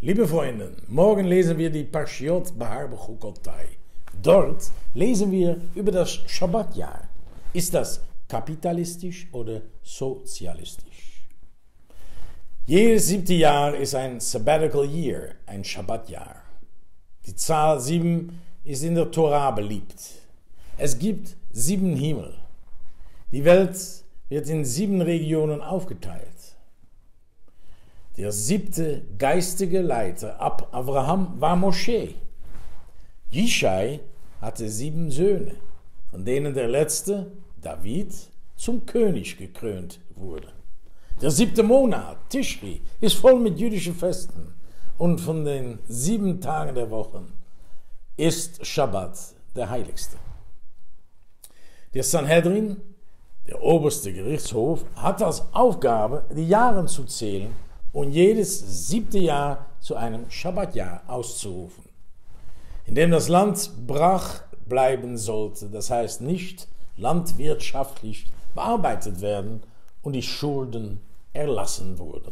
Liebe Freunde, morgen lesen wir die Parshiot Behar Bechukotai. Dort lesen wir über das Schabbatjahr. Ist das kapitalistisch oder sozialistisch? Jedes 7. Jahr ist ein Sabbatical Year, ein Schabbatjahr. Die Zahl 7 ist in der Tora beliebt. Es gibt 7 Himmel. Die Welt wird in 7 Regionen aufgeteilt. Der 7. geistige Leiter ab Abraham war Mosche. Jischai hatte 7 Söhne, von denen der letzte, David, zum König gekrönt wurde. Der 7. Monat, Tischri, ist voll mit jüdischen Festen und von den 7 Tagen der Woche ist Schabbat der heiligste. Der Sanhedrin, der oberste Gerichtshof, hat als Aufgabe, die Jahre zu zählen und jedes 7. Jahr zu einem Schabbatjahr auszurufen, in dem das Land brach bleiben sollte, das heißt nicht landwirtschaftlich bearbeitet werden und die Schulden erlassen wurden.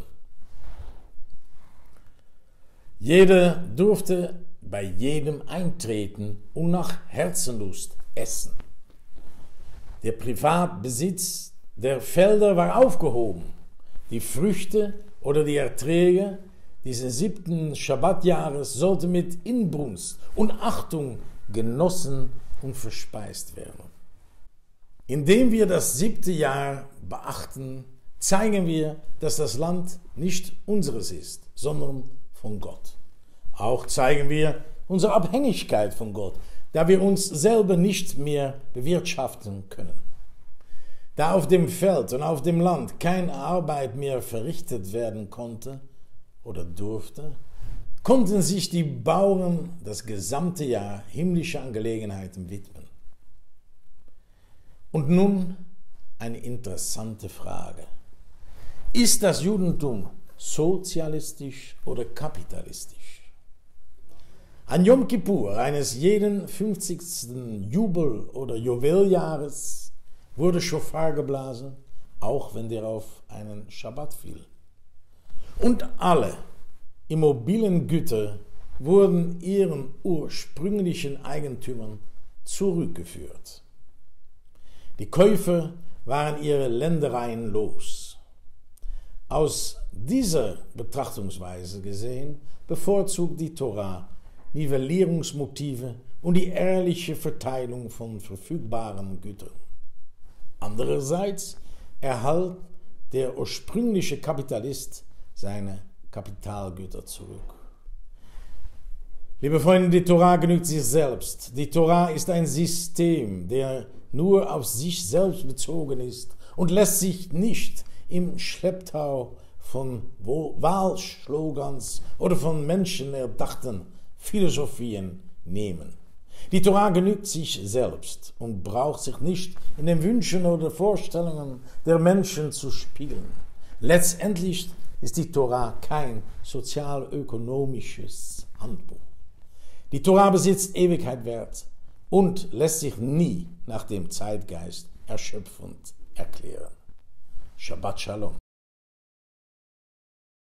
Jeder durfte bei jedem eintreten und nach Herzenlust essen. Der Privatbesitz der Felder war aufgehoben. Die Früchte oder die Erträge dieses 7. Schabbatjahres sollten mit Inbrunst und Achtung genossen und verspeist werden. Indem wir das 7. Jahr beachten, zeigen wir, dass das Land nicht unseres ist, sondern von Gott. Auch zeigen wir unsere Abhängigkeit von Gott, da wir uns selber nicht mehr bewirtschaften können. Da auf dem Feld und auf dem Land keine Arbeit mehr verrichtet werden konnte oder durfte, konnten sich die Bauern das gesamte Jahr himmlische Angelegenheiten widmen. Und nun eine interessante Frage. Ist das Judentum sozialistisch oder kapitalistisch? An Yom Kippur, eines jeden 50. Jubel- oder Jubeljahres, wurde Schofar geblasen, auch wenn der auf einen Schabbat fiel. Und alle Immobiliengüter wurden ihren ursprünglichen Eigentümern zurückgeführt. Die Käufer waren ihre Ländereien los. Aus dieser Betrachtungsweise gesehen bevorzugt die Tora Nivellierungsmotive und die ehrliche Verteilung von verfügbaren Gütern. Andererseits erhält der ursprüngliche Kapitalist seine Kapitalgüter zurück. Liebe Freunde, die Tora genügt sich selbst. Die Tora ist ein System, der nur auf sich selbst bezogen ist und lässt sich nicht im Schlepptau von Wahlslogans oder von menschenerdachten Philosophien nehmen. Die Tora genügt sich selbst und braucht sich nicht in den Wünschen oder Vorstellungen der Menschen zu spiegeln. Letztendlich ist die Tora kein sozial-ökonomisches Handbuch. Die Tora besitzt Ewigkeitswert und lässt sich nie nach dem Zeitgeist erschöpfend erklären. Shabbat Shalom.